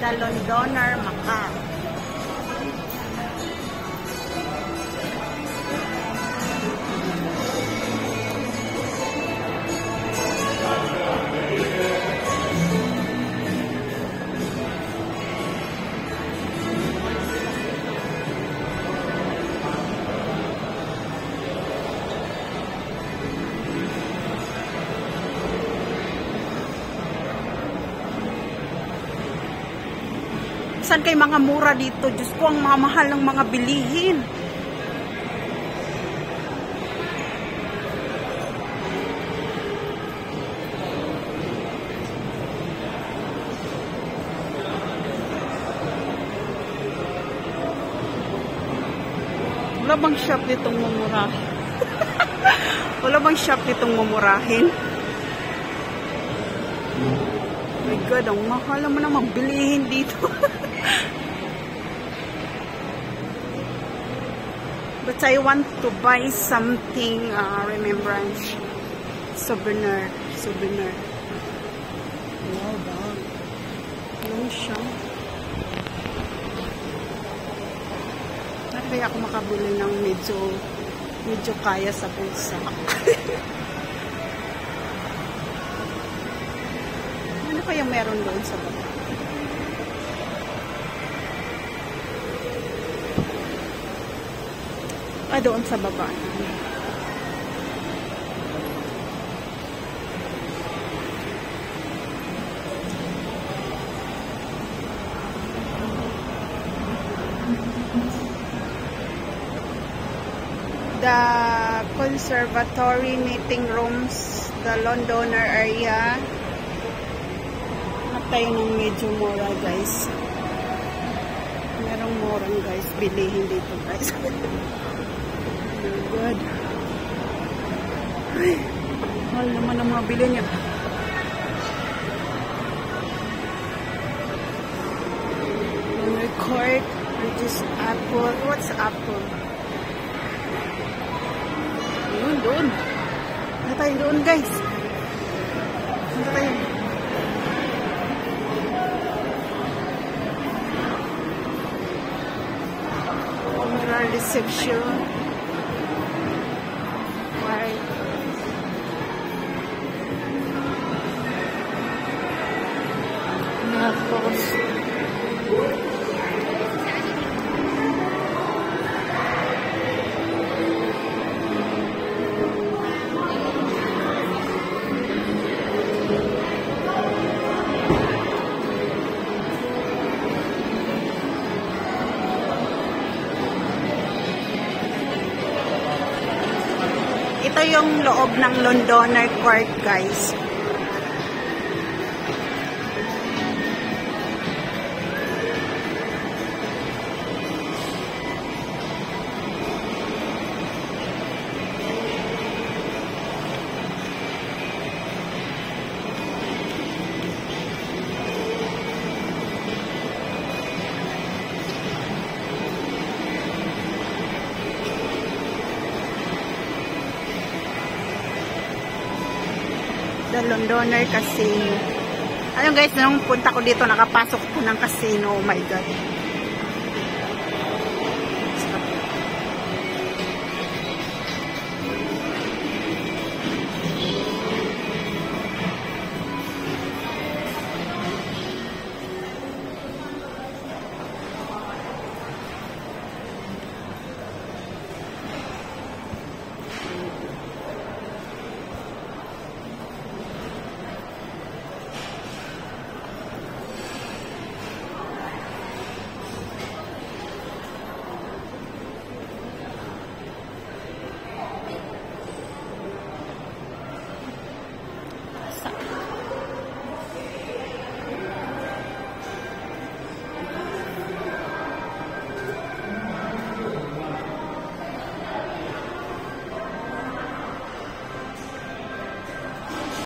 The Londoner Macao. Saan kay mga mura dito? Diyos ko, ang mga mahal ng mga bilihin. Wala bang shop ditong mumurahin? Wala bang shop ditong mumurahin? Oh my God, ang mahal naman ang magbilihin dito. But I want to buy something, remembrance, souvenir. Wow, dog. Yung siya. Not kaya ako makabili ng medyo kaya sa bulsa. Ano kaya meron doon sa baba? Doon sa baba. The conservatory meeting rooms, the Londoner area. Hanap tayo ng medyo mura, guys. Merong murang, guys. Bilihin dito, guys. Good. Ay, mahal naman ang mga bili niya. Court, which is Apple. What's Apple? Doon. Ano tayo doon, guys? Ano tayo? Funeral reception. Ito yung loob ng Londoner Court, guys. The Londoner Casino. Ayun guys, nung punta ko dito, nakapasok ko ng casino. Oh my God.